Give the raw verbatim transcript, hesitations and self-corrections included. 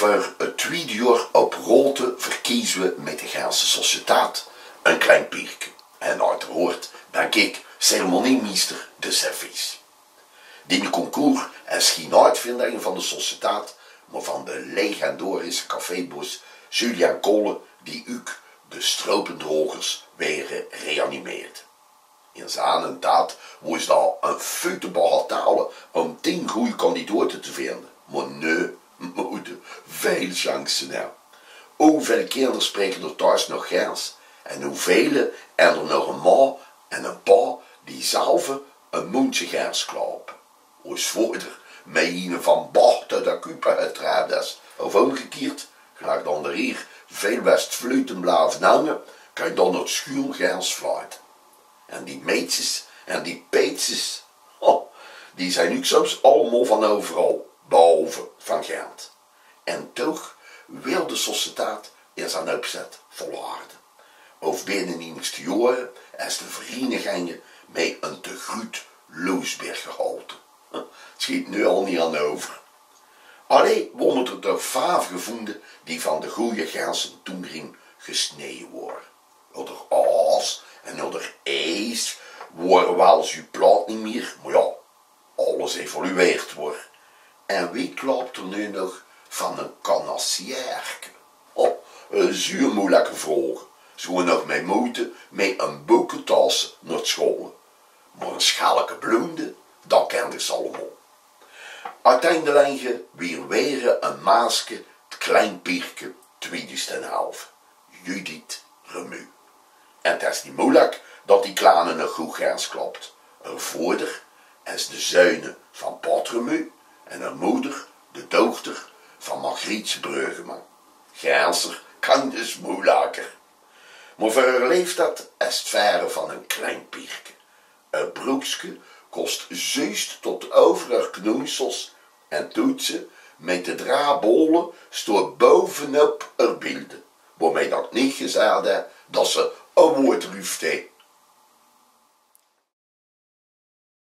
Over het tweede jaar op Rolte verkiezen we met de Gentse Sociëteit een klein pierke. En uiteraard ben ik ceremoniemeester de service. Die concours is geen uitvinding van de Sociëteit, maar van de legendarische cafébos Julian Kolle, die ook de stropendrogers weer reanimeert. In zijn tijd was daar een fute bagatelle om tien goede kandidaten te vinden. Maar nee, moeder, veel chansen nou. Hoeveel kinderen spreken er thuis nog Gens? En hoeveel en er nog een ma en een pa die zelf een mondje Gens klapen? Als vader met een van Bart de Kupa getraaid is. Of omgekeerd, gelijk dan er hier veel best fluiten blijven hangen, kan je dan het schuil Gens fluiten. En die meetjes en die peetjes, oh, die zijn nu soms allemaal van overal, behalve van Gent. En toch wil de Sociëteit in zijn opzet volharden. Of binnen die eerste jaren is de verenigingen met een te groot Loosberg gehouden. Het schiet nu al niet aan over. Alleen worden er toch vijf gevonden die van de goede Gentse toenring gesneden worden. Onder aas en onder ijs worden wel eens uw plaat niet meer, maar ja, alles evolueert wordt. En wie klopt er nu nog van een canassierke? Oh, een zuur moeilijke vraag. Zo nog mee moeten met een boekentas naar school. Maar een schalke bloemde, dat kende ze allemaal. Uiteindelijk weer weer een maasje, het klein pierke, tweeduizend elf. Judith Remu. En het is niet moeilijk dat die kleine nog goed Gens klopt. Haar vader is de zoon van Pat Remu en haar moeder de dochter van Margrietje Breugeman. Genser kan dus moeilijker. Maar voor haar leeftijd is het verre van een klein pierke. Een broekje kost juist tot over haar knoeisels en doet ze met de draadbollen stoot bovenop haar beelden. Waarmee dat niet gezegd heeft dat ze een woord ruft heeft.